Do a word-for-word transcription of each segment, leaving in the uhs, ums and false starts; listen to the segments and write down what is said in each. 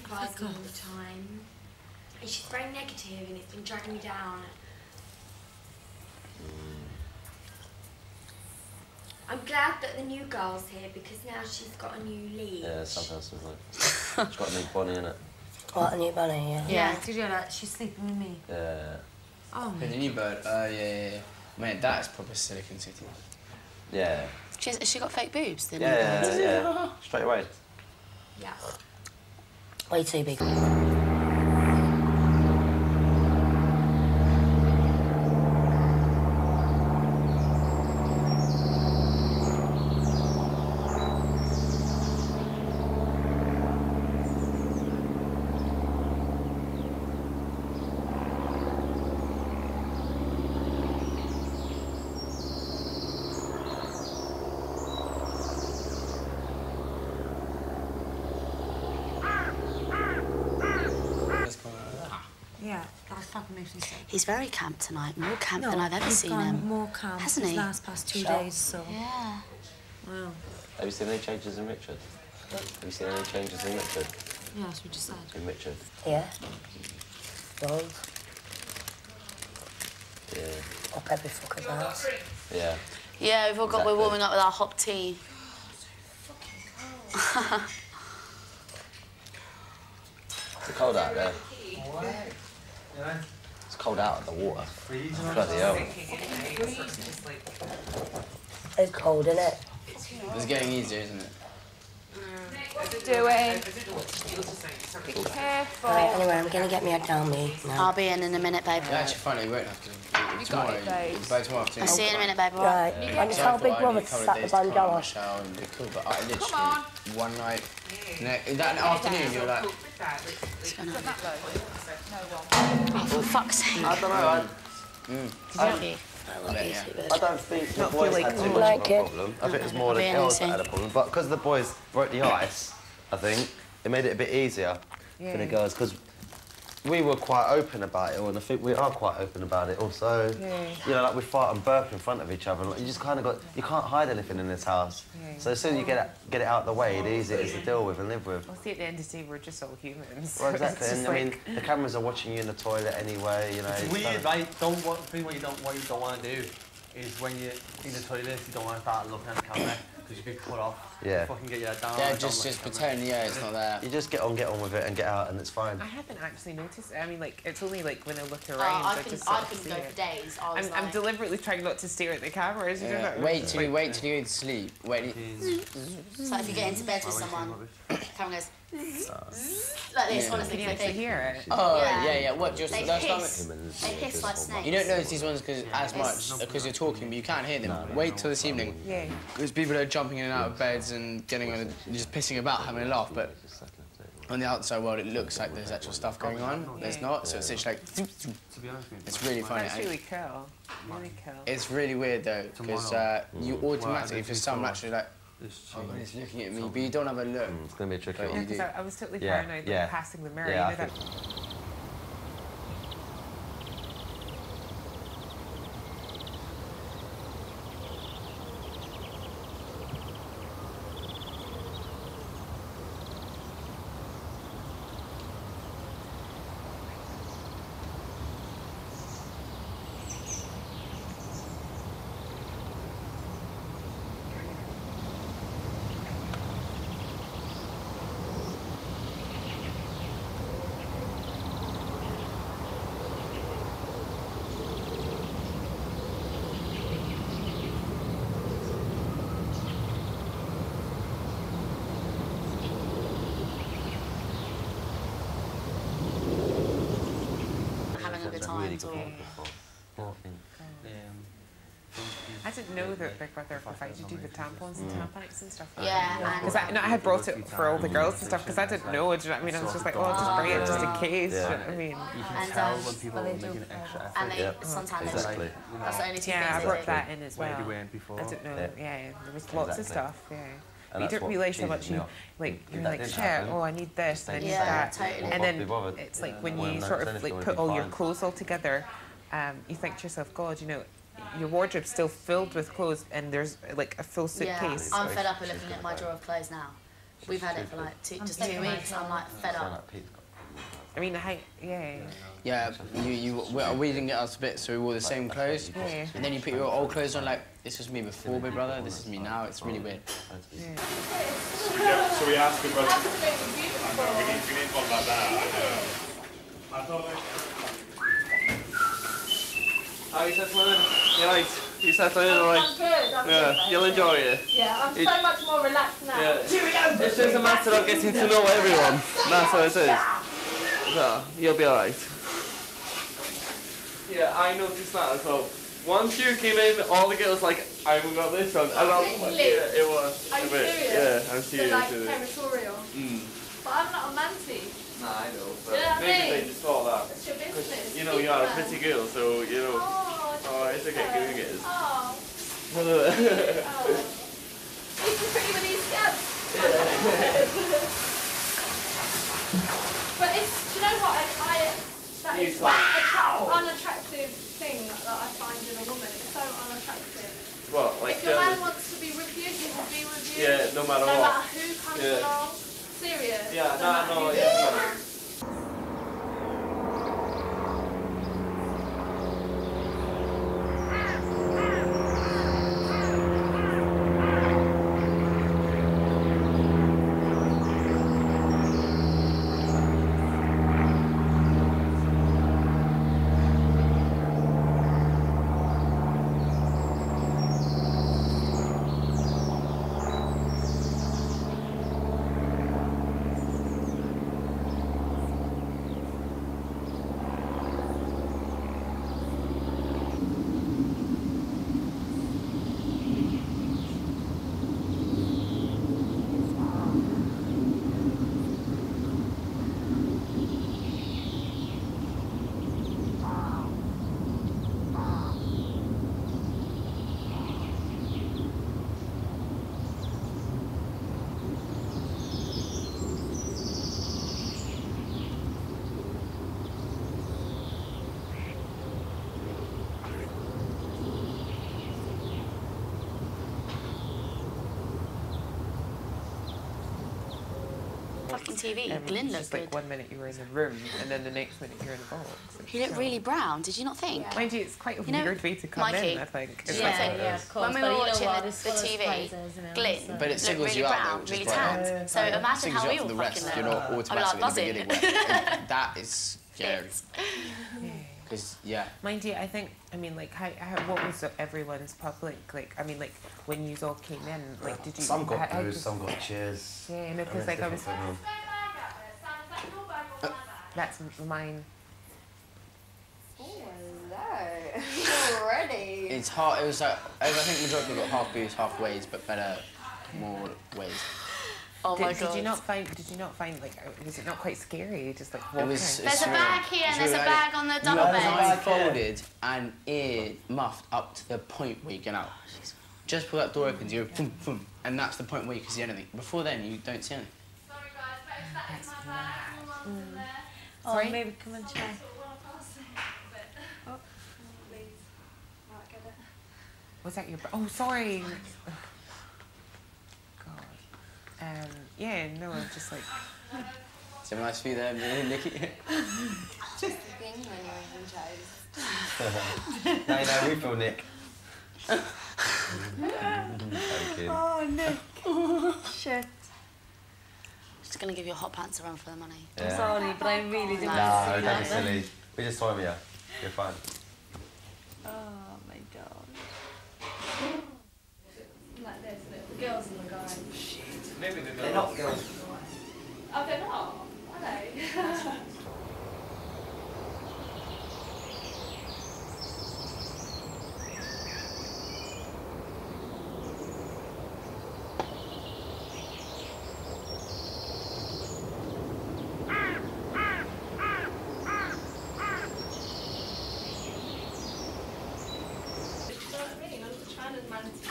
criticizing me all the time. And she's very negative and it's been dragging me down. I'm glad that the new girl's here because now she's got a new lead. Yeah, sometimes it's like... She's got a new bunny, innit? What, a new bunny, yeah. Yeah, did you know that? She's sleeping with me. Yeah. Oh, the new bird? Oh, uh, yeah, yeah, yeah. Mate, that is proper Silicon City. Yeah. She's, has she got fake boobs? The yeah, yeah, yeah, yeah. Straight away. Yeah. Way too big. Yeah, that's fucking makes me sick. He's very camp tonight, more camp no, than I've ever he's seen gone him. more camp hasn't he? These last past two Sure. days, so... Yeah. Wow. Have you seen any changes in Richard? Have you seen any changes in Richard? Yeah, that's what you just said. In Richard? Yeah. Bold. Yeah. Up every fucker's ass. Yeah. Yeah, we've all got, exactly. we're warming up with our hot tea. It's cold out there. It's cold out of the water. Bloody hell. It's cold, isn't it? It's getting easier, isn't it? Do it. Be careful. Right, anyway, I'm gonna get me a down me now. I'll be in in a minute, babe. Yeah, actually, funny, we won't have to. You got it, babe. By tomorrow afternoon. I'll see you in a minute, babe. Right, I just tell Big Brother to slap the bun down. And be cool, but I literally, one night, no, that afternoon, you're like... What's going on? Oh, for fuck's sake. I don't know, I... Mm. Did you? I love you, sweet I don't think the Not boys feel had like- too much like of a it. problem. I think it was more the Being girls that easy. had a problem. But because the boys broke the ice, I think, it made it a bit easier Yeah. for the girls, because we were quite open about it, and I think we are quite open about it also. Yeah. You know, like we fight and burp in front of each other, and like, you just kind of got, you can't hide anything in this house. Yeah. So as soon as you get it, get it out of the way, the easier it is to deal with and live with. Well, see, at the end of the day, we're just all humans. Well, exactly, It's and just I like... mean, the cameras are watching you in the toilet anyway, you know. It's it's weird, kind of- right? Don't want, thing what you don't, what you don't want to do is when you're in the toilet, you don't want to start looking at the camera because you get cut off. Yeah. You fucking get your head down. Yeah, and just, don't just look at the camera. pretend, yeah, it's not there. You just get on, get on with it and get out, and it's fine. I haven't actually noticed. I mean, like, it's only like when I look Oh, around, I I couldn't, just I sort of couldn't see go it. for days. I was I'm, like... I'm deliberately trying not to stare at the cameras. You know, Yeah. that Wait just till you like- wait till you go to sleep. Wait. So if you get into bed with someone, camera goes... like this, Yeah. honestly, Can you they actually think... hear it? Oh Yeah. yeah, yeah. What? Just They that's hiss. not. They hiss like snakes. You don't notice these ones because as much because you're talking, but you can't hear them. Wait till this evening. Yeah. Because people are jumping in and out of beds and getting on, a, just pissing about, having a laugh. But on the outside world, it looks like there's actual stuff going on. There's not. So it's literally like. To be honest with you. It's really funny. That's and really cool. Really cool. It's really weird though because uh, you automatically, for some, naturally like. It's Oh, he's looking at me, but you don't have a look. Mm, it's gonna be a tricky But one. Yeah, you because do. I, I was totally Yeah, paranoid, like, yeah. passing the mirror. Yeah, you know I that. Having a good time at all. I didn't know that Big Brother provided you do the tampons and tampons and stuff. Yeah, Because I, no, I had brought it for all the girls and stuff because I didn't know. Do you know what I mean? I was just like, oh, I'll just bring it just in case. Yeah. Do you know what I mean? You can And, tell um, when people are well, they making do- extra effort. And they Yep. sometimes... Exactly. That's the only two Yeah, I things brought they do. that in as Where well. they went before. I didn't know. Yeah. Yeah, there was lots of Exactly. stuff. Yeah. And You that's don't what realise how cheeses much me you off. like. If You're that like, didn't shit. happen, Oh, I need this. And I need Yeah, that. totally. And Won't then be bothered. it's like when When you that sort of finished, like it would put be all your fine. clothes all together. Um, you think to yourself, God, you know, your wardrobe's still filled with clothes, and there's like a full Yeah, suitcase. I'm fed up of looking at my drawer of clothes now. We've had it for like two, just two weeks. I'm like fed up. I mean, the height, yeah. Yeah, you, you, we, we didn't get us a bit, so we wore the same clothes. Yeah. And then you put your old clothes on, like, this was me before, big brother, this is me now. It's really weird. Yeah. So we, get, so we ask about... I know, we need, we need one like that, I know. I thought How are you settling in? You right? You settling in alright? I'm good, I'm yeah, good. you'll enjoy it. Yeah, I'm it, so much more relaxed now. Yeah. It's just a matter of getting to know everyone. That's what it is. So, you'll be alright. Yeah, I noticed that as well. Once you came in, all the girls like, I haven't got this on. And I was like, yeah, it was. Are a you bit. serious? Yeah, I'm serious. So like with it. territorial. Mm. But I'm not a manty. Nah, I know. But You know what I maybe mean? they just thought that. It's your business. You know, you are a pretty girl, so, you know. Oh, oh it's okay, giving it is. Oh. oh. You can pretty with these scabs. But it's, do you know what, I, I that is one attract, unattractive thing that, that I find in a woman. It's so unattractive. What, like if your man um, wants to be with you, he will be with you. Yeah, no matter no what. No matter who comes yeah. along. Serious. Yeah, no, no, no, no yeah. Fucking T V. Um, Glyn looked just like good. one minute you were in the room, and then the next minute you're in a box. He looked really brown. Did you not think? Yeah. Mind you, it's quite a you know, weird way to come Mikey, in, I think. It's yeah, like, yeah, of course. When we were watching the, the T V, Glyn but it looked singles really you out, brown, though, which is really quite tanned. nice. So Yeah. imagine Singles how you we out were for the rest. fucking You're not I'm like automatically buzzing. at the beginning. That is scary. Because, yeah. Mind you, I think, I mean, like, how, how, what was everyone's public, like, I mean, like, when you all came in, like, did you... Some got how, boos, some got cheers. Yeah, no, because, like, I was... Uh, That's mine. Oh, hello. Already. It's hard, it was like, I think majority got half boos, half ways, but better, more ways. Oh did, my god. Did you not find, did you not find, like, was it not quite scary, just, like, walking? It was, there's a bag here and there's a bag on the double no, bed. folded and ear muffed up to the point where you get out. Just before that door opens, you go boom, boom, and that's the point where you can see anything. Before then, you don't see anything. Sorry guys, but it's that in my bag. Mm. There. Oh, Sorry? maybe come and check. Oh, please. Right, get it. Was that your... Oh, sorry. God. Um, yeah, no, I'm just like... Is it nice for you there, Nikki? Just the thing when you're even chose. No, no, we feel Nick. Oh, Nick. Shit. Just gonna give your hot pants a run for the money. Yeah. I'm sorry, but I really didn't No, want to see don't be that. silly. We just saw you. You're fine. Oh my god. Like this, look, the girls and the guys. Maybe they're, They're not girls. Oh, they're not? Are they?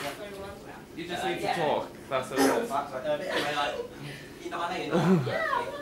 You just need to talk. That's what it is. You know what I mean? Yeah,